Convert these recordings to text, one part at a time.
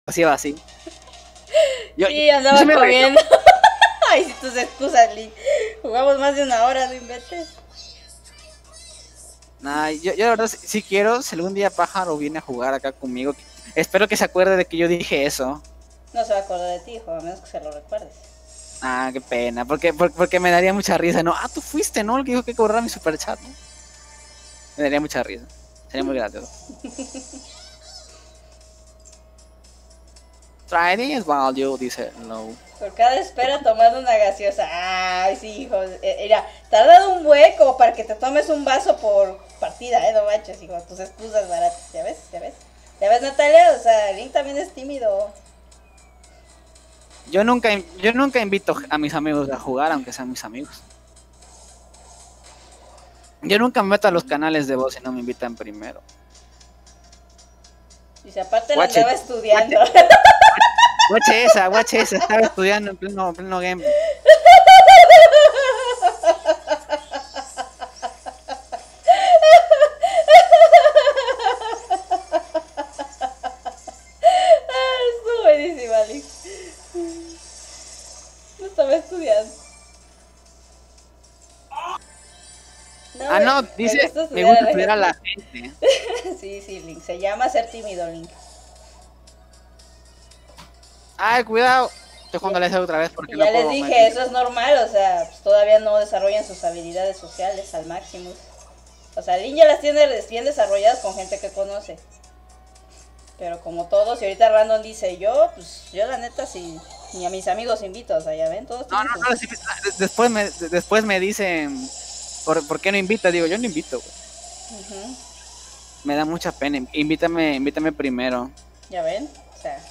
así va así. Sí, andaba comiendo. Ay, si tus excusas, Link. Jugamos más de una hora, no inventes. Nah, yo la verdad sí quiero, si algún día Pájaro viene a jugar acá conmigo, espero que se acuerde de que yo dije eso. No se va a acordar de ti, hijo, a menos que se lo recuerdes. Ah, qué pena, porque me daría mucha risa, ¿no? Ah, tú fuiste, ¿no? El que dijo que cobrara mi superchat, ¿no? Me daría mucha risa, sería muy gracioso. Trading is value, dice no. Por cada espera tomando una gaseosa. Ay, sí, hijo. Mira, tarda un hueco para que te tomes un vaso por partida, no manches, hijo. Tus excusas baratas. ¿Ya ves? ¿Ya ves? ¿Ya ves, Natalia? O sea, Link también es tímido. Yo nunca invito a mis amigos a jugar, aunque sean mis amigos. Yo nunca me meto a los canales de voz si no me invitan primero. Dice, aparte la andaba estudiando. Guache esa, estaba estudiando en pleno game. Estuvo buenísima, Alex. No estaba estudiando. No, dice, me gusta estudiar a la gente. Sí, Link, se llama ser tímido, Link. Ay, cuidado. Estoy jugando a la otra vez porque ya les dije, eso es normal, o sea, pues todavía no desarrollan sus habilidades sociales al máximo. O sea, Link ya las tiene bien desarrolladas con gente que conoce. Pero como todos, y ahorita Random dice, yo la neta sí, ni a mis amigos invito, o sea, ya ven, todos no, sí, después me dicen, ¿por qué no invita? Digo, yo no invito, güey. Me da mucha pena, invítame primero. Ya ven, o sea...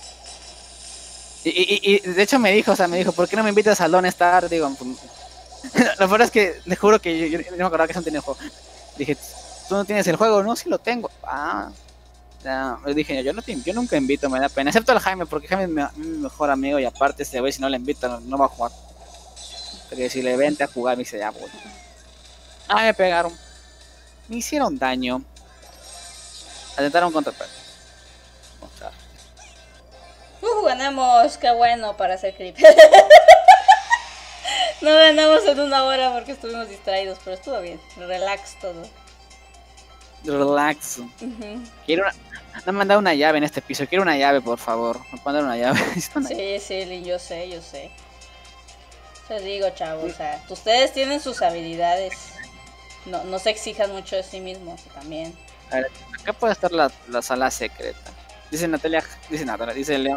Y de hecho me dijo, ¿por qué no me invitas al Lone Star? Digo, lo peor es que le juro que yo no me acordaba que eso no tenía el juego. Dije, ¿tú no tienes el juego? No, sí lo tengo. Ya, le dije, yo nunca invito, me da pena. Excepto al Jaime, porque Jaime es mi mejor amigo y aparte este güey si no le invito no va a jugar. Porque si le vente a jugar me dice, ya voy. Me pegaron. Me hicieron daño. Atentaron contra el perro. Ganamos, qué bueno para hacer clip. No ganamos en una hora porque estuvimos distraídos, pero estuvo bien. Relax todo. Relax. Quiero me han mandado una llave en este piso. Quiero una llave, por favor. Me pueden dar una llave. Sí, Lin, yo sé. Les digo, chavos, o sea, ustedes tienen sus habilidades. No se exijan mucho de sí mismos también. A ver, acá puede estar la sala secreta. Dice Natalia, dice